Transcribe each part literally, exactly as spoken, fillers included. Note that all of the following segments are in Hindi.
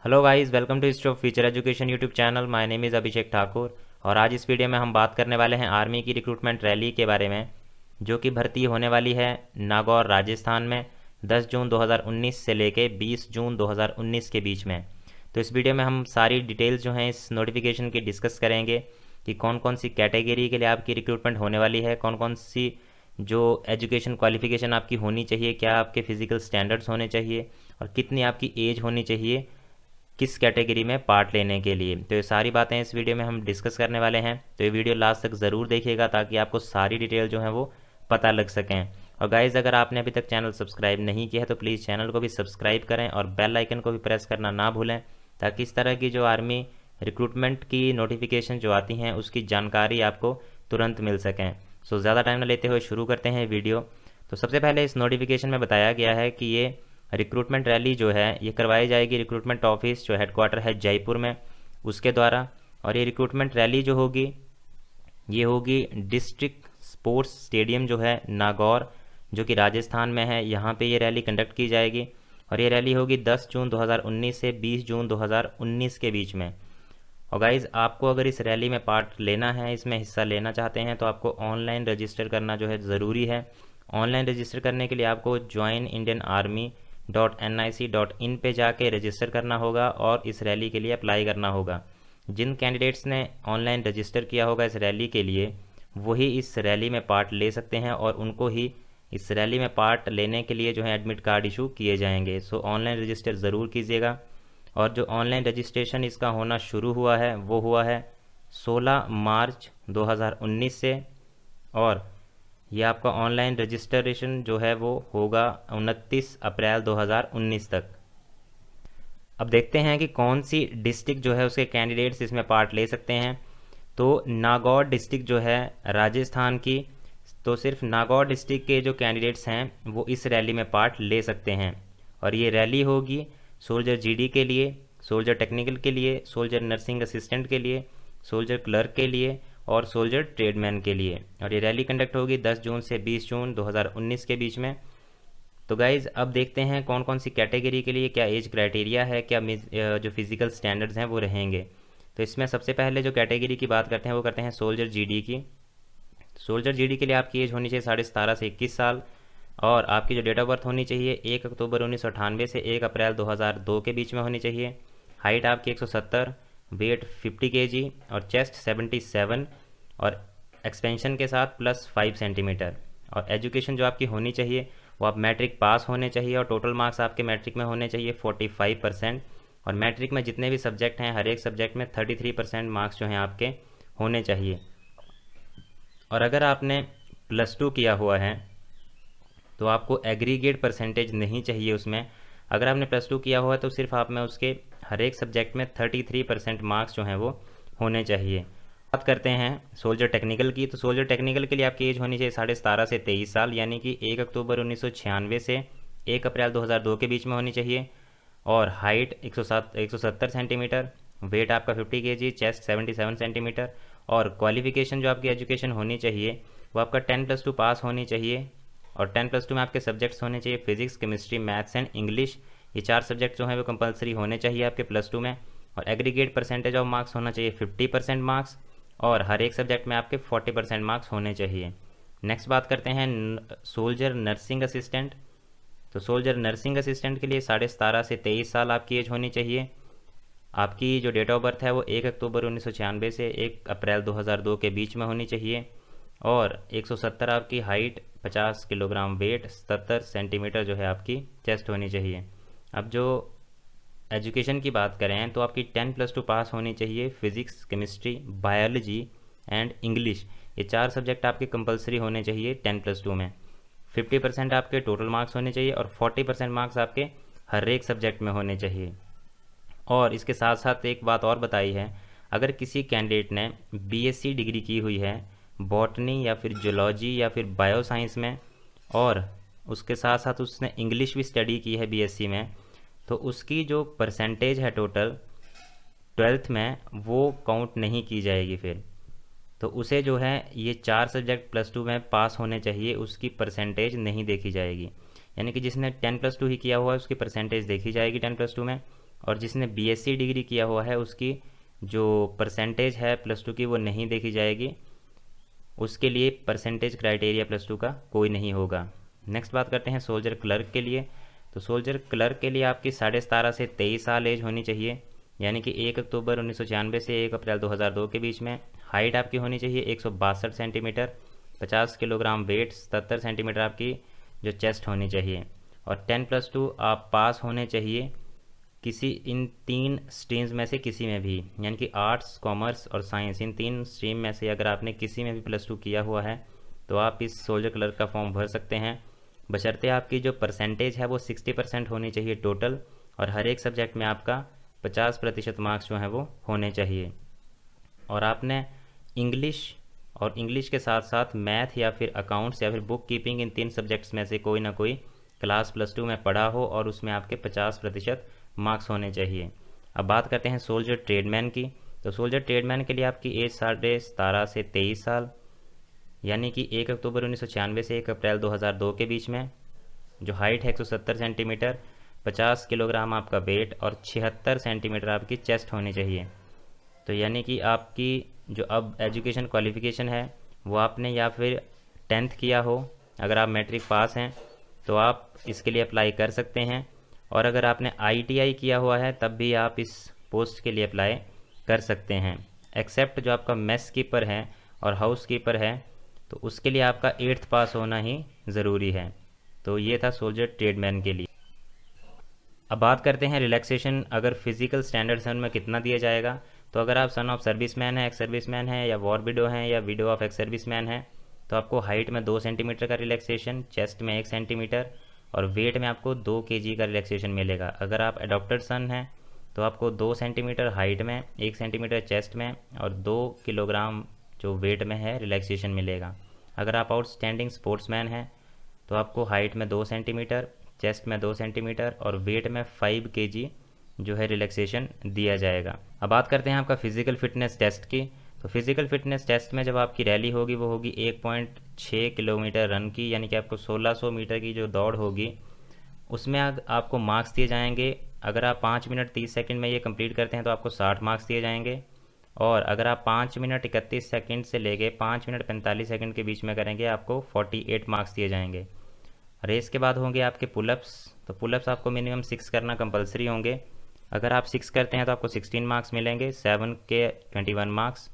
Hello guys, welcome to stop future education YouTube channel. My name is Abhishek Thakur और आज इस वीडियो में हम बात करने वाले हैं आर्मी की रिक्रूटमेंट रैली के बारे में, जो कि भर्ती होने वाली है नागौर राजस्थान में दस जून दो हज़ार उन्नीस से लेके बीस जून दो हज़ार उन्नीस के बीच में। तो इस वीडियो में हम सारी डिटेल्स जो हैं इस नोटिफिकेशन की डिस्कस करेंगे कि कौन कौन सी कैटेगरी के लिए आपकी रिक्रूटमेंट होने वाली है, कौन कौन सी जो एजुकेशन क्वालिफिकेशन आपकी होनी चाहिए, क्या आपके फिजिकल स्टैंडर्ड्स होने चाहिए और कितनी आपकी एज होनी चाहिए किस कैटेगरी में पार्ट लेने के लिए। तो ये सारी बातें इस वीडियो में हम डिस्कस करने वाले हैं। तो ये वीडियो लास्ट तक ज़रूर देखिएगा ताकि आपको सारी डिटेल जो है वो पता लग सकें। और गाइज़, अगर आपने अभी तक चैनल सब्सक्राइब नहीं किया है तो प्लीज़ चैनल को भी सब्सक्राइब करें और बेल आइकन को भी प्रेस करना ना भूलें, ताकि इस तरह की जो आर्मी रिक्रूटमेंट की नोटिफिकेशन जो आती हैं उसकी जानकारी आपको तुरंत मिल सकें। सो ज़्यादा टाइम न लेते हुए शुरू करते हैं वीडियो। तो सबसे पहले इस नोटिफिकेशन में बताया गया है कि ये रिक्रूटमेंट रैली जो है ये करवाई जाएगी रिक्रूटमेंट ऑफिस जो हेडक्वार्टर है जयपुर में, उसके द्वारा। और ये रिक्रूटमेंट रैली जो होगी ये होगी डिस्ट्रिक्ट स्पोर्ट्स स्टेडियम जो है नागौर, जो कि राजस्थान में है, यहाँ पे ये रैली कंडक्ट की जाएगी। और ये रैली होगी दस जून दो हज़ार उन्नीस से बीस जून दो हज़ार उन्नीस के बीच में। और गाइज़, आपको अगर इस रैली में पार्ट लेना है, इसमें हिस्सा लेना चाहते हैं, तो आपको ऑनलाइन रजिस्टर करना जो है ज़रूरी है। ऑनलाइन रजिस्टर करने के लिए आपको join Indian army dot N I C dot in पे जाके रजिस्टर करना होगा और इस रैली के लिए अप्लाई करना होगा। जिन कैंडिडेट्स ने ऑनलाइन रजिस्टर किया होगा इस रैली के लिए, वही इस रैली में पार्ट ले सकते हैं और उनको ही इस रैली में पार्ट लेने के लिए जो है एडमिट कार्ड इशू किए जाएंगे। सो ऑनलाइन रजिस्टर ज़रूर कीजिएगा। और जो ऑनलाइन रजिस्ट्रेशन इसका होना शुरू हुआ है वो हुआ है सोलह मार्च दो हज़ार उन्नीस से, और ये आपका ऑनलाइन रजिस्ट्रेशन जो है वो होगा उनतीस अप्रैल दो हज़ार उन्नीस तक। अब देखते हैं कि कौन सी डिस्ट्रिक्ट जो है उसके कैंडिडेट्स इसमें पार्ट ले सकते हैं। तो नागौर डिस्ट्रिक्ट जो है राजस्थान की, तो सिर्फ नागौर डिस्ट्रिक्ट के जो कैंडिडेट्स हैं वो इस रैली में पार्ट ले सकते हैं। और ये रैली होगी सोल्जर जीडी के लिए, सोल्जर टेक्निकल के लिए, सोल्जर नर्सिंग असिस्टेंट के लिए, सोल्जर क्लर्क के लिए और सोल्जर ट्रेडमैन के लिए। और ये रैली कंडक्ट होगी दस जून से बीस जून दो हज़ार उन्नीस के बीच में। तो गाइज़, अब देखते हैं कौन कौन सी कैटेगरी के लिए क्या एज क्राइटेरिया है, क्या जो फिजिकल स्टैंडर्ड्स हैं वो रहेंगे। तो इसमें सबसे पहले जो कैटेगरी की बात करते हैं वो करते हैं सोल्जर जीडी की। सोल्जर जीडी के लिए आपकी एज होनी चाहिए साढ़े सतारह से इक्कीस साल और आपकी जो डेट ऑफ बर्थ होनी चाहिए एक अक्टूबर उन्नीस सौ अट्ठानवे से एक अप्रैल दो हज़ार दो के बीच में होनी चाहिए। हाइट आपकी एक सौ सत्तर, वेट फिफ्टी केजी और चेस्ट सेवेंटी सेवन और एक्सपेंशन के साथ प्लस फाइव सेंटीमीटर। और एजुकेशन जो आपकी होनी चाहिए वो आप मैट्रिक पास होने चाहिए और टोटल मार्क्स आपके मैट्रिक में होने चाहिए फोर्टी फाइव परसेंट। और मैट्रिक में जितने भी सब्जेक्ट हैं हर एक सब्जेक्ट में थर्टी थ्री परसेंट मार्क्स जो हैं आपके होने चाहिए। और अगर आपने प्लस टू किया हुआ है तो आपको एग्रीगेट परसेंटेज नहीं चाहिए उसमें। अगर आपने प्लस टू किया हुआ है तो सिर्फ आप में उसके हर एक सब्जेक्ट में थर्टी थ्री परसेंट मार्क्स जो हैं वो होने चाहिए। बात करते हैं सोल्जर टेक्निकल की। तो सोल्जर टेक्निकल के लिए आपकी एज होनी चाहिए साढ़े सतारह से तेईस साल, यानी कि एक अक्टूबर उन्नीस सौ छियानवे से एक अप्रैल दो हज़ार दो के बीच में होनी चाहिए। और हाइट एक सौ सात एक सौ सत्तर सेंटीमीटर, वेट आपका fifty K G, chest seventy seven centimetre. और क्वालिफिकेशन जो आपकी एजुकेशन होनी चाहिए वो आपका टेन प्लस टू पास होनी चाहिए। और टेन प्लस टू में आपके सब्जेक्ट्स होने चाहिए physics, chemistry, maths and English. ये चार सब्जेक्ट जो हैं वो कंपलसरी होने चाहिए आपके प्लस टू में। और एग्रीगेट परसेंटेज ऑफ मार्क्स होना चाहिए फिफ्टी परसेंट मार्क्स और हर एक सब्जेक्ट में आपके फोर्टी परसेंट मार्क्स होने चाहिए। नेक्स्ट बात करते हैं सोल्जर नर्सिंग असिस्टेंट। तो सोल्जर नर्सिंग असिस्टेंट के लिए साढ़े सतारह से तेईस साल आपकी एज होनी चाहिए। आपकी जो डेट ऑफ बर्थ है वो एक अक्टूबर उन्नीस सौ छियानवे से एक अप्रैल दो हज़ार दो के बीच में होनी चाहिए। और एक सौ सत्तर आपकी हाइट, पचास किलोग्राम वेट, सत्तर सेंटीमीटर जो है आपकी चेस्ट होनी चाहिए। अब जो एजुकेशन की बात करें तो आपकी टेन प्लस टू पास होनी चाहिए। Physics, chemistry, biology and English ये चार सब्जेक्ट आपके कंपलसरी होने चाहिए टेन प्लस टू में। फिफ्टी परसेंट आपके टोटल मार्क्स होने चाहिए और फोर्टी परसेंट मार्क्स आपके हर एक सब्जेक्ट में होने चाहिए। और इसके साथ साथ एक बात और बताई है, अगर किसी कैंडिडेट ने बीएससी डिग्री की हुई है बॉटनी या फिर जूलॉजी या फिर बायो साइंस में और उसके साथ साथ उसने इंग्लिश भी स्टडी की है बीएससी में, तो उसकी जो परसेंटेज है टोटल ट्वेल्थ में वो काउंट नहीं की जाएगी फिर। तो उसे जो है ये चार सब्जेक्ट प्लस टू में पास होने चाहिए, उसकी परसेंटेज नहीं देखी जाएगी। यानी कि जिसने टेन प्लस टू ही किया हुआ है उसकी परसेंटेज देखी जाएगी टेन प्लस टू में, और जिसने बीएससी डिग्री किया हुआ है उसकी जो परसेंटेज है प्लस टू की वो नहीं देखी जाएगी, उसके लिए परसेंटेज क्राइटेरिया प्लस टू का कोई नहीं होगा। नेक्स्ट बात करते हैं सोल्जर क्लर्क के लिए। तो सोल्जर क्लर्क के लिए आपकी साढ़े सतारह से तेईस साल एज होनी चाहिए, यानी कि एक अक्टूबर उन्नीस सौ छियानवे से एक अप्रैल दो हज़ार दो के बीच में। हाइट आपकी होनी चाहिए एक सौ बासठ सेंटीमीटर, पचास किलोग्राम वेट, सत्तर सेंटीमीटर आपकी जो चेस्ट होनी चाहिए, और टेन प्लस टू आप पास होने चाहिए किसी इन तीन स्ट्रीम्स में से किसी में भी, यानी कि आर्ट्स, कॉमर्स और साइंस, इन तीन स्ट्रीम में से अगर आपने किसी में भी प्लस टू किया हुआ है तो आप इस सोल्जर क्लर्क का फॉर्म भर सकते हैं, बशर्ते आपकी जो परसेंटेज है वो सिक्सटी परसेंट होनी चाहिए टोटल, और हर एक सब्जेक्ट में आपका पचास प्रतिशत मार्क्स जो हैं वो होने चाहिए। और आपने इंग्लिश और इंग्लिश के साथ साथ मैथ या फिर अकाउंट्स या फिर बुक कीपिंग, इन तीन सब्जेक्ट्स में से कोई ना कोई क्लास प्लस टू में पढ़ा हो और उसमें आपके पचास प्रतिशत मार्क्स होने चाहिए। अब बात करते हैं सोल्जर ट्रेडमैन की। तो सोल्जर ट्रेडमैन के लिए आपकी एज साढ़े सतारह से तेईस साल, यानी कि एक अक्टूबर उन्नीस सौ छियानवे से एक अप्रैल दो हज़ार दो के बीच में। जो हाइट है एक सौ सत्तर सेंटीमीटर, पचास किलोग्राम आपका वेट और छिहत्तर सेंटीमीटर आपकी चेस्ट होनी चाहिए। तो यानी कि आपकी जो अब एजुकेशन क्वालिफ़िकेशन है वो आपने या फिर टेंथ किया हो, अगर आप मैट्रिक पास हैं तो आप इसके लिए अप्लाई कर सकते हैं, और अगर आपने आईटीआई किया हुआ है तब भी आप इस पोस्ट के लिए अप्लाई कर सकते हैं, एक्सेप्ट जो आपका मेस कीपर है और हाउस कीपर है तो उसके लिए आपका एट्थ पास होना ही ज़रूरी है। तो ये था सोल्जर ट्रेडमैन के लिए। अब बात करते हैं रिलैक्सेशन अगर फिजिकल स्टैंडर्ड सन में कितना दिया जाएगा। तो अगर आप सन ऑफ सर्विसमैन है, एक्स सर्विसमैन है, या वॉर विडो हैं, या विडो ऑफ एक्स सर्विसमैन है, तो आपको हाइट में दो सेंटीमीटर का रिलैक्सेशन, चेस्ट में एक सेंटीमीटर और वेट में आपको दो केजी का रिलैक्सेशन मिलेगा। अगर आप अडॉप्टेड सन हैं तो आपको दो सेंटीमीटर हाइट में, एक सेंटीमीटर चेस्ट में और दो किलोग्राम जो वेट में है रिलैक्सेशन मिलेगा। अगर आप आउटस्टैंडिंग स्पोर्ट्समैन हैं तो आपको हाइट में दो सेंटीमीटर, चेस्ट में दो सेंटीमीटर और वेट में फाइव केजी जो है रिलैक्सेशन दिया जाएगा। अब बात करते हैं आपका फिजिकल फिटनेस टेस्ट की। तो फिजिकल फिटनेस टेस्ट में जब आपकी रैली होगी वो होगी एक पॉइंट छः किलोमीटर रन की, यानी कि आपको सोलह सौ मीटर की जो दौड़ होगी उसमें आपको मार्क्स दिए जाएंगे। अगर आप पाँच मिनट तीस सेकंड में ये कंप्लीट करते हैं तो आपको साठ मार्क्स दिए जाएंगे, और अगर आप पाँच मिनट इकतीस सेकंड से लेके पाँच मिनट पैंतालीस सेकंड के बीच में करेंगे आपको अड़तालीस मार्क्स दिए जाएंगे। रेस के बाद होंगे आपके पुलअप्स। तो पुलअप्स आपको मिनिमम सिक्स करना कंपलसरी होंगे। अगर आप सिक्स करते हैं तो आपको सिक्सटीन मार्क्स मिलेंगे, सेवन के twenty one marks,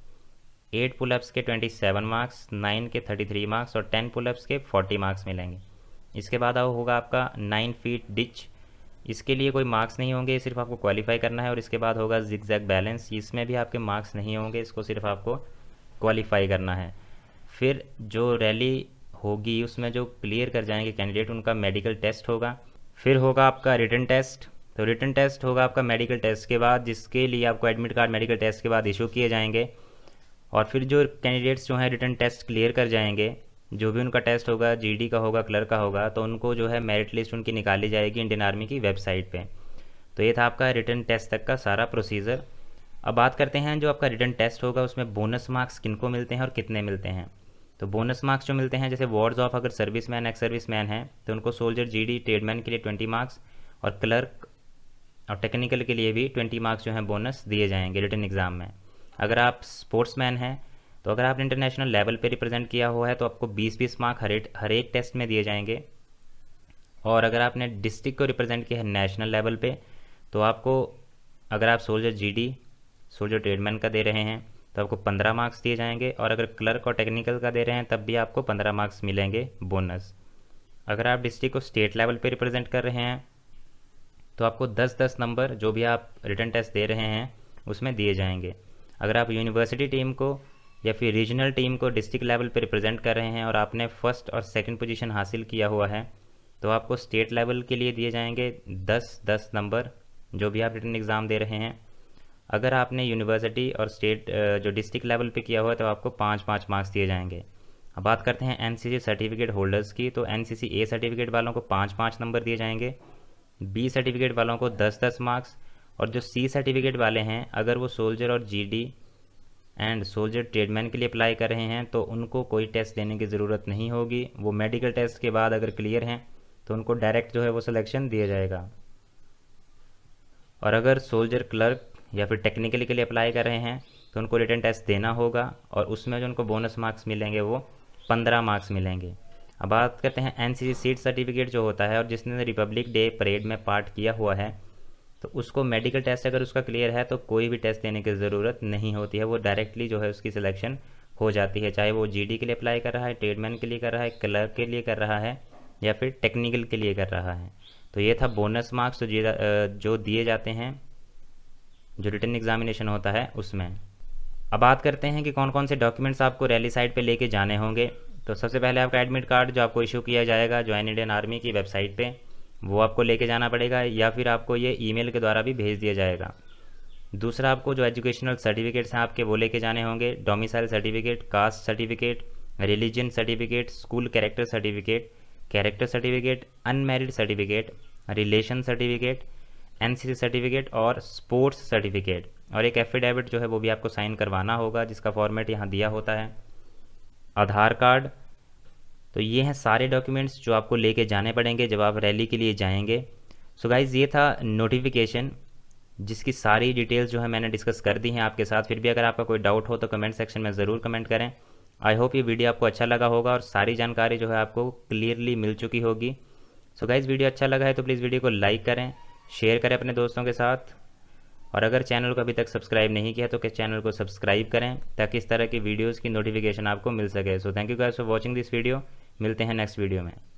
eight pullups के ट्वेंटी सेवन मार्क्स, नाइन के थर्टी थ्री मार्क्स और टेन पुलअप्स के फोर्टी मार्क्स मिलेंगे। इसके बाद आओ होगा आपका नाइन फीट डिच। इसके लिए कोई मार्क्स नहीं होंगे, सिर्फ आपको क्वालिफाई करना है। और इसके बाद होगा जिगजैग बैलेंस, इसमें भी आपके मार्क्स नहीं होंगे, इसको सिर्फ आपको क्वालिफाई करना है। फिर जो रैली होगी उसमें जो क्लियर कर जाएंगे कैंडिडेट उनका मेडिकल टेस्ट होगा। फिर होगा आपका रिटन टेस्ट। तो रिटन टेस्ट होगा आपका मेडिकल टेस्ट के बाद, जिसके लिए आपको एडमिट कार्ड मेडिकल टेस्ट के बाद इशू किए जाएंगे। और फिर जो कैंडिडेट्स जो हैं रिटन टेस्ट क्लियर कर जाएंगे, जो भी उनका टेस्ट होगा, जीडी का होगा, क्लर्क का होगा, तो उनको जो है मेरिट लिस्ट उनकी निकाली जाएगी इंडियन आर्मी की वेबसाइट पे। तो ये था आपका रिटन टेस्ट तक का सारा प्रोसीजर। अब बात करते हैं जो आपका रिटन टेस्ट होगा उसमें बोनस मार्क्स किनको मिलते हैं और कितने मिलते हैं। तो बोनस मार्क्स जो मिलते हैं, जैसे वार्ड्स ऑफ अगर सर्विसमैन एक्स सर्विसमैन है तो उनको सोल्जर जीडी ट्रेडमैन के लिए ट्वेंटी मार्क्स और क्लर्क और टेक्निकल के लिए भी ट्वेंटी मार्क्स जो हैं बोनस दिए जाएंगे रिटन एग्ज़ाम में। अगर आप स्पोर्ट्समैन हैं तो अगर आपने इंटरनेशनल लेवल पे रिप्रेजेंट किया हुआ है तो आपको बीस बीस मार्क हर एक हर एक टेस्ट में दिए जाएंगे। और अगर आपने डिस्ट्रिक्ट को रिप्रेजेंट किया है नेशनल लेवल पे तो आपको, अगर आप सोल्जर जीडी सोल्जर ट्रेडमैन का दे रहे हैं तो आपको पंद्रह मार्क्स दिए जाएंगे, और अगर क्लर्क और टेक्निकल का दे रहे हैं तब भी आपको पंद्रह मार्क्स मिलेंगे बोनस। अगर आप डिस्ट्रिक्ट को स्टेट लेवल पे रिप्रेजेंट कर रहे हैं तो आपको दस दस नंबर जो भी आप रिटन टेस्ट दे रहे हैं उसमें दिए जाएंगे। अगर आप यूनिवर्सिटी टीम को या फिर रीजनल टीम को डिस्ट्रिक्ट लेवल पे रिप्रेजेंट कर रहे हैं और आपने फर्स्ट और सेकंड पोजीशन हासिल किया हुआ है तो आपको स्टेट लेवल के लिए दिए जाएंगे दस दस नंबर जो भी आप रिटन एग्ज़ाम दे रहे हैं। अगर आपने यूनिवर्सिटी और स्टेट जो डिस्ट्रिक्ट लेवल पे किया हुआ है तो आपको पाँच पाँच मार्क्स दिए जाएंगे। अब बात करते हैं एनसीसी सर्टिफिकेट होल्डर्स की। तो एनसीसी ए सर्टिफिकेट वालों को पाँच पाँच नंबर दिए जाएंगे, बी सर्टिफिकेट वालों को दस दस मार्क्स, और जो सी सर्टिफिकेट वाले हैं अगर वो सोल्जर और जीडी एंड सोल्जर ट्रेडमैन के लिए अप्लाई कर रहे हैं तो उनको कोई टेस्ट देने की ज़रूरत नहीं होगी। वो मेडिकल टेस्ट के बाद अगर क्लियर हैं तो उनको डायरेक्ट जो है वो सिलेक्शन दिया जाएगा। और अगर सोल्जर क्लर्क या फिर टेक्निकली के लिए अप्लाई कर रहे हैं तो उनको रिटन टेस्ट देना होगा और उसमें जो उनको बोनस मार्क्स मिलेंगे वो पंद्रह मार्क्स मिलेंगे। अब बात करते हैं एनसीसी सीट सर्टिफिकेट जो होता है और जिसने रिपब्लिक डे परेड में पार्ट किया हुआ है तो उसको मेडिकल टेस्ट अगर उसका क्लियर है तो कोई भी टेस्ट देने की ज़रूरत नहीं होती है, वो डायरेक्टली जो है उसकी सिलेक्शन हो जाती है, चाहे वो जीडी के लिए अप्लाई कर रहा है, ट्रेडमैन के लिए कर रहा है, क्लर्क के लिए कर रहा है या फिर टेक्निकल के लिए कर रहा है। तो ये था बोनस मार्क्स तो जो दिए जाते हैं जो रिटन एग्जामिनेशन होता है उसमें। अब बात करते हैं कि कौन कौन से डॉक्यूमेंट्स आपको रैली साइट पे लेके जाने होंगे। तो सबसे पहले आपका एडमिट कार्ड जो आपको इशू किया जाएगा ज्वाइन इंडियन आर्मी की वेबसाइट पे, वो आपको लेके जाना पड़ेगा या फिर आपको ये ईमेल के द्वारा भी भेज दिया जाएगा। दूसरा, आपको जो एजुकेशनल सर्टिफिकेट्स हैं आपके वो लेके जाने होंगे, domicile certificate, caste certificate, religion certificate, school character certificate, character certificate, unmarried certificate, relation certificate, NCC certificate और स्पोर्ट्स सर्टिफिकेट, और एक एफिडेविट जो है वो भी आपको साइन करवाना होगा जिसका फॉर्मेट यहाँ दिया होता है, आधार कार्ड। तो ये हैं सारे डॉक्यूमेंट्स जो आपको लेके जाने पड़ेंगे जब आप रैली के लिए जाएंगे। सो गाइज़, ये था नोटिफिकेशन जिसकी सारी डिटेल्स जो है मैंने डिस्कस कर दी हैं आपके साथ। फिर भी अगर आपका कोई डाउट हो तो कमेंट सेक्शन में ज़रूर कमेंट करें। आई होप ये वीडियो आपको अच्छा लगा होगा और सारी जानकारी जो है आपको क्लियरली मिल चुकी होगी। सो गाइज़, वीडियो अच्छा लगा है तो प्लीज़ वीडियो को लाइक करें, शेयर करें अपने दोस्तों के साथ, और अगर चैनल को अभी तक सब्सक्राइब नहीं किया तो किस चैनल को सब्सक्राइब करें ताकि इस तरह की वीडियोस की नोटिफिकेशन आपको मिल सके। So thank you guys for watching this video. मिलते हैं नेक्स्ट वीडियो में।